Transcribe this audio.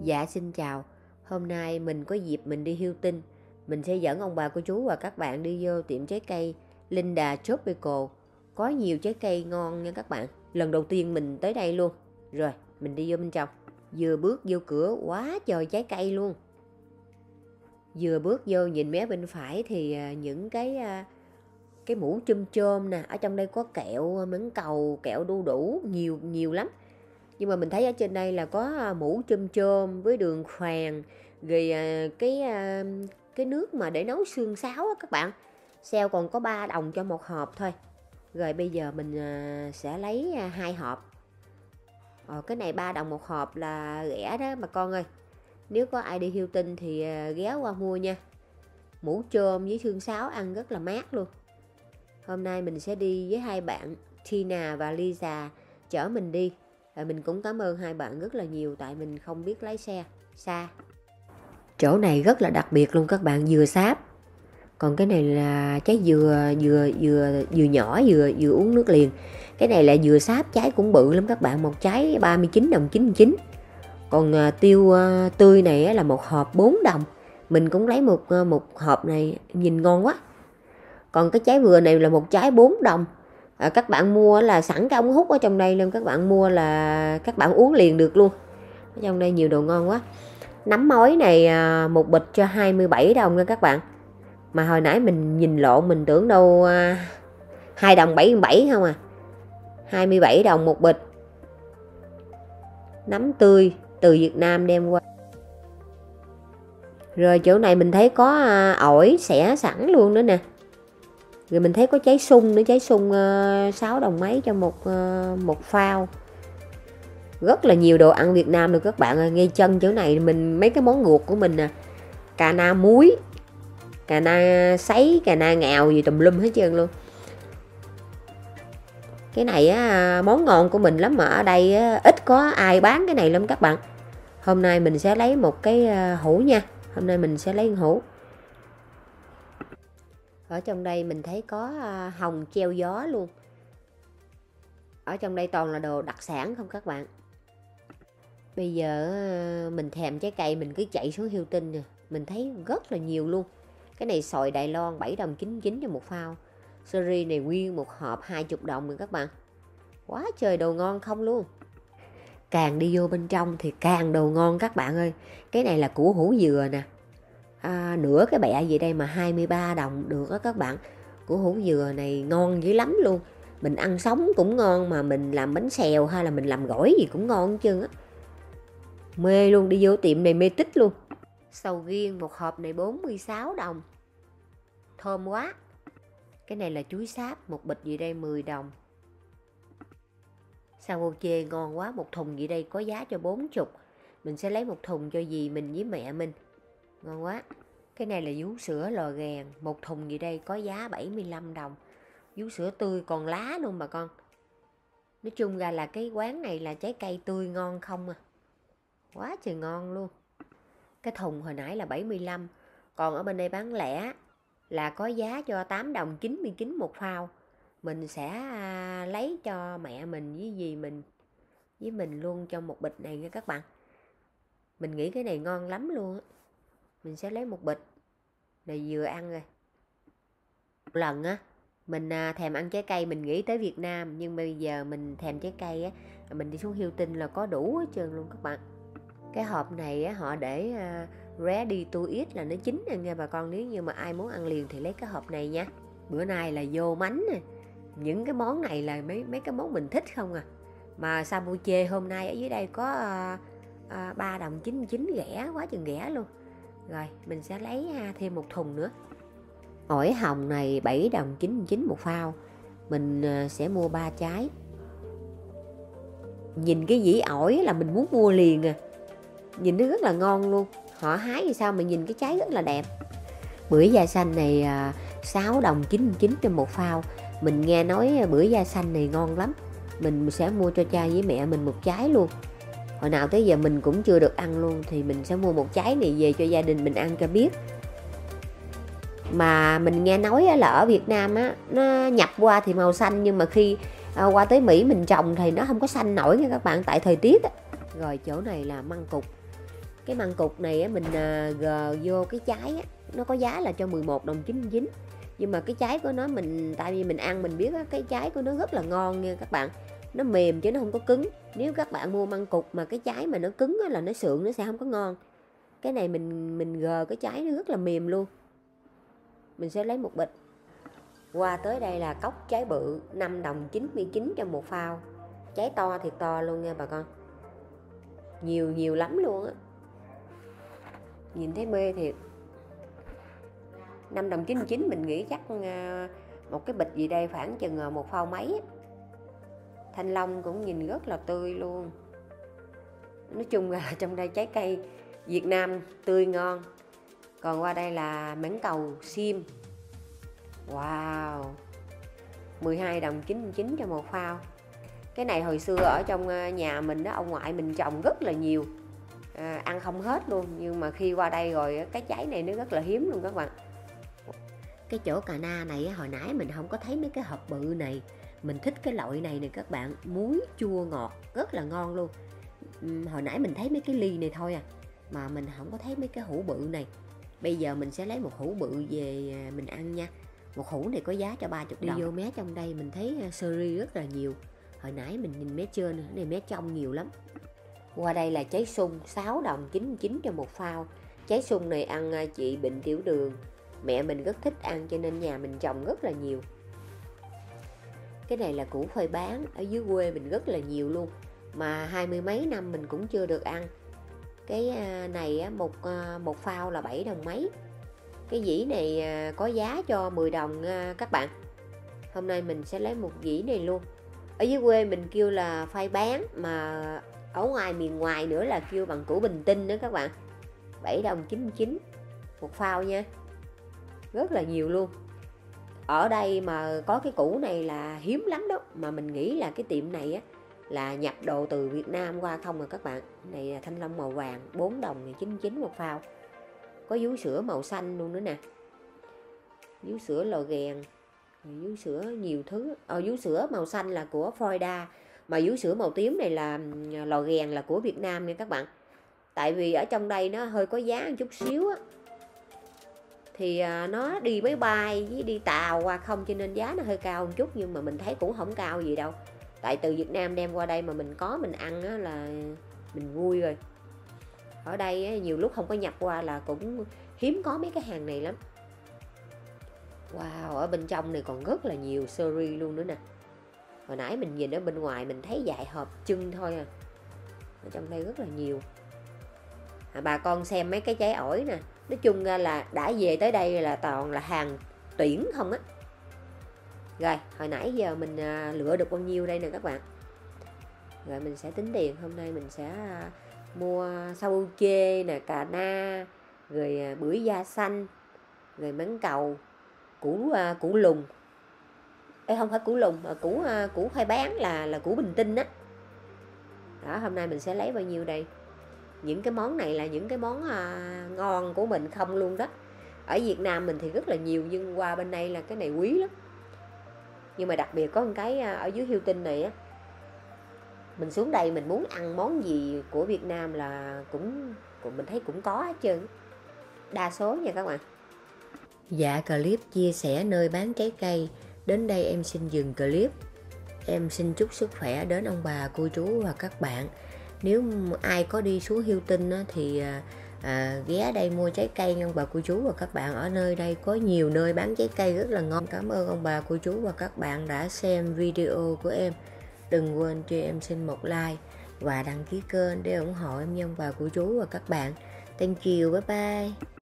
Dạ xin chào, hôm nay mình có dịp mình đi Hilton. Mình sẽ dẫn ông bà cô chú và các bạn đi vô tiệm trái cây Linda Tropical. Có nhiều trái cây ngon nha các bạn. Lần đầu tiên mình tới đây luôn. Rồi, mình đi vô bên trong. Vừa bước vô cửa quá trời trái cây luôn. Vừa bước vô nhìn mé bên phải thì những cái mũ chum chôm nè. Ở trong đây có kẹo mãng cầu, kẹo đu đủ, nhiều lắm. Nhưng mà mình thấy ở trên đây là có mũ chum chôm với đường khoèn, rồi cái nước mà để nấu xương sáo á các bạn. Sale còn có 3 đồng cho một hộp thôi. Rồi bây giờ mình sẽ lấy 2 hộp. Cái này 3 đồng một hộp là rẻ đó bà con ơi. Nếu có ai đi Hilton thì ghé qua mua nha. Mũ chôm với xương sáo ăn rất là mát luôn. Hôm nay mình sẽ đi với hai bạn Tina và Lisa chở mình đi. Mình cũng cảm ơn hai bạn rất là nhiều tại mình không biết lái xe xa. Chỗ này rất là đặc biệt luôn các bạn, dừa sáp. Còn cái này là trái dừa nhỏ, dừa uống nước liền. Cái này là dừa sáp, trái cũng bự lắm các bạn, một trái 39 đồng 99. Còn tiêu tươi này là một hộp 4 đồng. Mình cũng lấy một hộp này, nhìn ngon quá. Còn cái trái vừa này là một trái 4 đồng. Các bạn mua là sẵn cái ống hút ở trong đây nên các bạn mua là các bạn uống liền được luôn. Ở trong đây nhiều đồ ngon quá. Nấm mối này một bịch cho 27 đồng nha các bạn. Mà hồi nãy mình nhìn lộn, mình tưởng đâu 2 đồng 77 không à. 27 đồng một bịch. Nấm tươi từ Việt Nam đem qua. Rồi chỗ này mình thấy có ổi xẻ sẵn luôn nữa nè. Rồi mình thấy có trái sung nữa, trái sung 6 đồng mấy cho một phao. Rất là nhiều đồ ăn Việt Nam được các bạn ơi. Ngay chân chỗ này mình mấy cái món ruột của mình nè. Cà na muối, cà na sấy, cà na ngào gì tùm lum hết trơn luôn. Cái này á, món ngon của mình lắm mà ở đây á, ít có ai bán cái này lắm các bạn. Hôm nay mình sẽ lấy một cái hũ nha. Hôm nay mình sẽ lấy một hũ. Ở trong đây mình thấy có hồng treo gió luôn. Ở trong đây toàn là đồ đặc sản không các bạn. Bây giờ mình thèm trái cây mình cứ chạy xuống Hilton nè. Mình thấy rất là nhiều luôn. Cái này xoài Đài Loan 7 đồng 99 cho một phao. Seri này nguyên một hộp 20 đồng rồi các bạn. Quá trời đồ ngon không luôn. Càng đi vô bên trong thì càng đồ ngon các bạn ơi. Cái này là củ hủ dừa nè. Nửa cái bẹ gì đây mà 23 đồng được đó các bạn. Củ hủ dừa này ngon dữ lắm luôn. Mình ăn sống cũng ngon, mà mình làm bánh xèo hay là mình làm gỏi gì cũng ngon hết trơn á. Mê luôn, đi vô tiệm này mê tích luôn. Sầu riêng một hộp này 46 đồng. Thơm quá. Cái này là chuối sáp, một bịch gì đây 10 đồng. Sao ô chê ngon quá, một thùng gì đây có giá cho 40. Mình sẽ lấy một thùng cho dì mình với mẹ mình. Ngon quá. Cái này là vú sữa lò gàn, một thùng gì đây có giá 75 đồng. Vú sữa tươi còn lá luôn bà con. Nói chung ra là cái quán này là trái cây tươi ngon không à. Quá trời ngon luôn. Cái thùng hồi nãy là 75. Còn ở bên đây bán lẻ là có giá cho 8 đồng 99 một phao. Mình sẽ lấy cho mẹ mình với dì mình với mình luôn trong một bịch này nha các bạn. Mình nghĩ cái này ngon lắm luôn á. Mình sẽ lấy một bịch này vừa ăn rồi. Một lần á mình thèm ăn trái cây mình nghĩ tới Việt Nam, nhưng bây giờ mình thèm trái cây á, mình đi xuống Hilton là có đủ hết trơn luôn các bạn. Cái hộp này á, họ để ready to eat là nó chín nha bà con. Nếu như mà ai muốn ăn liền thì lấy cái hộp này nha. Bữa nay là vô mánh nè. Những cái món này là mấy cái món mình thích không à. Mà Sambuche hôm nay ở dưới đây có 3 đồng 99, rẻ quá chừng rẻ luôn. Rồi mình sẽ lấy thêm một thùng nữa. Ổi hồng này 7 đồng 99 một phao. Mình sẽ mua 3 trái. Nhìn cái dĩ ổi là mình muốn mua liền à. Nhìn nó rất là ngon luôn. Họ hái thì sao mà nhìn cái trái rất là đẹp. Bưởi da xanh này 6 đồng 99 cho một phao. Mình nghe nói bưởi da xanh này ngon lắm. Mình sẽ mua cho cha với mẹ mình một trái luôn. Hồi nào tới giờ mình cũng chưa được ăn luôn. Thì mình sẽ mua một trái này về cho gia đình mình ăn cho biết. Mà mình nghe nói là ở Việt Nam á, nó nhập qua thì màu xanh, nhưng mà khi qua tới Mỹ mình trồng thì nó không có xanh nổi nha các bạn, tại thời tiết á. Rồi chỗ này là măng cụt. Cái măng cụt này á, mình gờ vô cái trái á, nó có giá là cho 11,99 đồng. Nhưng mà cái trái của nó tại vì mình ăn mình biết á, cái trái của nó rất là ngon nha các bạn. Nó mềm chứ nó không có cứng. Nếu các bạn mua măng cụt mà cái trái mà nó cứng á, là nó sượng, nó sẽ không có ngon. Cái này mình gờ cái trái nó rất là mềm luôn. Mình sẽ lấy một bịch. Qua tới đây là cốc trái bự 5,99 đồng cho một phao. Trái to thiệt to luôn nha bà con. Nhiều lắm luôn á. Nhìn thấy mê thiệt. 5,99 mình nghĩ chắc một cái bịch gì đây khoảng chừng một phao mấy. Thanh long cũng nhìn rất là tươi luôn. Nói chung là trong đây trái cây Việt Nam tươi ngon. Còn qua đây là mãng cầu sim. Wow, 12,99 đồng cho một phao. Cái này hồi xưa ở trong nhà mình đó, ông ngoại mình trồng rất là nhiều, ăn không hết luôn. Nhưng mà khi qua đây rồi cái trái này nó rất là hiếm luôn các bạn. Cái chỗ cà na này hồi nãy mình không có thấy mấy cái hộp bự này. Mình thích cái loại này nè các bạn, muối chua ngọt rất là ngon luôn. Hồi nãy mình thấy mấy cái ly này thôi à, mà mình không có thấy mấy cái hũ bự này. Bây giờ mình sẽ lấy một hũ bự về mình ăn nha. Một hũ này có giá cho 30 đồng. Đi vô mé trong đây mình thấy sơ ri rất là nhiều. Hồi nãy mình nhìn mé trên, này mé trong nhiều lắm. Qua đây là trái sung 6,99 đồng cho một phao. Trái sung này ăn chị bệnh tiểu đường, mẹ mình rất thích ăn cho nên nhà mình trồng rất là nhiều. Cái này là củ khoai bán, ở dưới quê mình rất là nhiều luôn, mà 20 mấy năm mình cũng chưa được ăn. Cái này một phao là 7 đồng mấy. Cái dĩ này có giá cho 10 đồng các bạn. Hôm nay mình sẽ lấy một dĩ này luôn. Ở dưới quê mình kêu là phai bán, mà ở ngoài miền ngoài nữa là kêu bằng củ bình tinh nữa các bạn. 7,99 một phao nha. Rất là nhiều luôn. Ở đây mà có cái củ này là hiếm lắm đó. Mà mình nghĩ là cái tiệm này á là nhập đồ từ Việt Nam qua không rồi các bạn. Này là thanh long màu vàng 4,99 một phao. Có vú sữa màu xanh luôn nữa nè. Vú sữa lò ghèn, vú sữa nhiều thứ. Vú sữa màu xanh là của Florida, mà vú sữa màu tím này là lò ghèn là của Việt Nam nha các bạn. Tại vì ở trong đây nó hơi có giá một chút xíu á, thì nó đi máy bay với đi tàu qua không, cho nên giá nó hơi cao một chút. Nhưng mà mình thấy cũng không cao gì đâu. Tại từ Việt Nam đem qua đây mà mình ăn á là mình vui rồi. Ở đây á, nhiều lúc không có nhập qua là cũng hiếm có mấy cái hàng này lắm. Wow, ở bên trong này còn rất là nhiều sơ ri luôn nữa nè. Hồi nãy mình nhìn ở bên ngoài mình thấy vài hộp chưng thôi à. Ở trong đây rất là nhiều. Bà con xem mấy cái trái ổi nè. Nói chung ra là đã về tới đây là toàn là hàng tuyển không á. Rồi, hồi nãy giờ mình lựa được bao nhiêu đây nè các bạn. Rồi mình sẽ tính tiền. Hôm nay mình sẽ mua sâu chê nè, cà na, rồi bưởi da xanh, rồi mãng cầu, củ lùng. Không phải củ lùng mà củ khoai bán là củ bình tinh á. Đó, hôm nay mình sẽ lấy bao nhiêu đây. Những cái món này là những cái món ngon của mình không luôn đó. Ở Việt Nam mình thì rất là nhiều, nhưng qua bên đây là cái này quý lắm. Nhưng mà đặc biệt có một cái ở dưới Hilton này á, mình xuống đây mình muốn ăn món gì của Việt Nam là cũng mình thấy cũng có hết trơn, đa số nha các bạn. Dạ, clip chia sẻ nơi bán trái cây đến đây em xin dừng clip. Em xin chúc sức khỏe đến ông bà, cô chú và các bạn. Nếu ai có đi xuống Hilton thì ghé đây mua trái cây nha ông bà, cô chú và các bạn. Ở nơi đây có nhiều nơi bán trái cây rất là ngon. Cảm ơn ông bà, cô chú và các bạn đã xem video của em. Đừng quên cho em xin một like và đăng ký kênh để ủng hộ em nha ông bà, cô chú và các bạn. Thank you, bye bye.